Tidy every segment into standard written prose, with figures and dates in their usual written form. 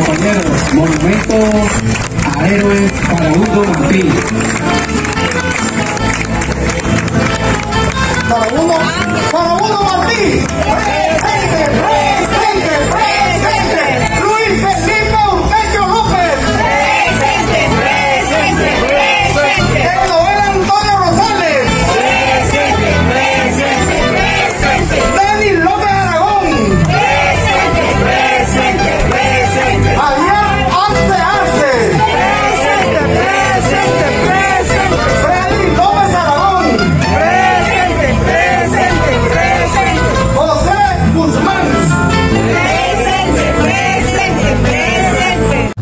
compañeros, monumento a héroes Farabundo Martí. Farabundo Martí. Presente, presente, presente. Luis Felipe Urtecho López. Presente, presente, presente. Eloel Antonio Rosales. Presente, presente, presente. Denis López Aragón. Presente, presente, presente. Javier Arce Arce. Presente, presente, presente. Freddy López Aragón. Presente, presente, presente. José Guzmán. Presente, presente, presente.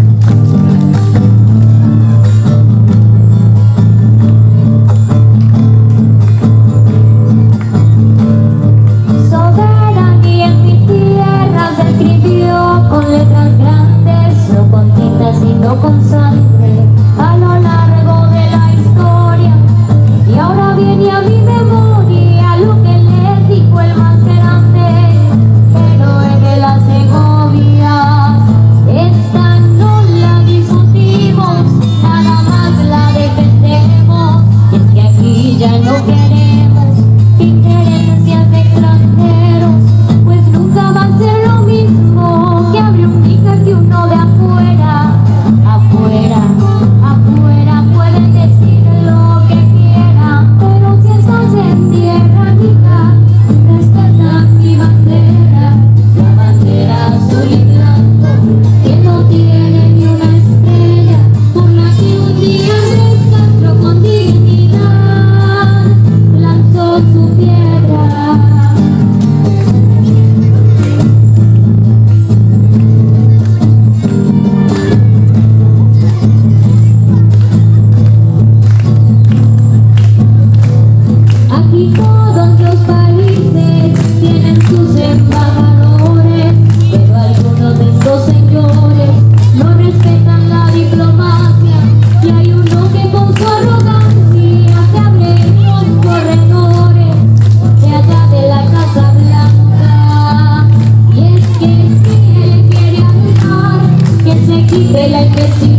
Soberanía en mi tierra se escribió con letras grandes, no con tinta sino con sangre, a lo largo de la historia. Y ahora viene a mi memoria lo que les dijo el más grande, héroe de las Segovias. Esta no la discutimos, nada más la defendemos. Y es que aquí ya no queremos injerencias de extranjeros, pues nunca va a ser lo mismo que abre un hija que uno de afuera. Afuera, afuera pueden decir lo que quieran, pero si estás en tierra, hija, respeta mi bandera, la bandera azul y blanco, que no tiene ni una estrella, por la que un día Andrés Castro con dignidad lanzó su piedra. Aquí todos los países tienen sus embajadores, pero algunos de estos señores no respetan la diplomacia, y hay uno que con su arrogancia se abre los corredores de allá de la Casa Blanca. Y es que si él quiere hablar, que se quite la investigación.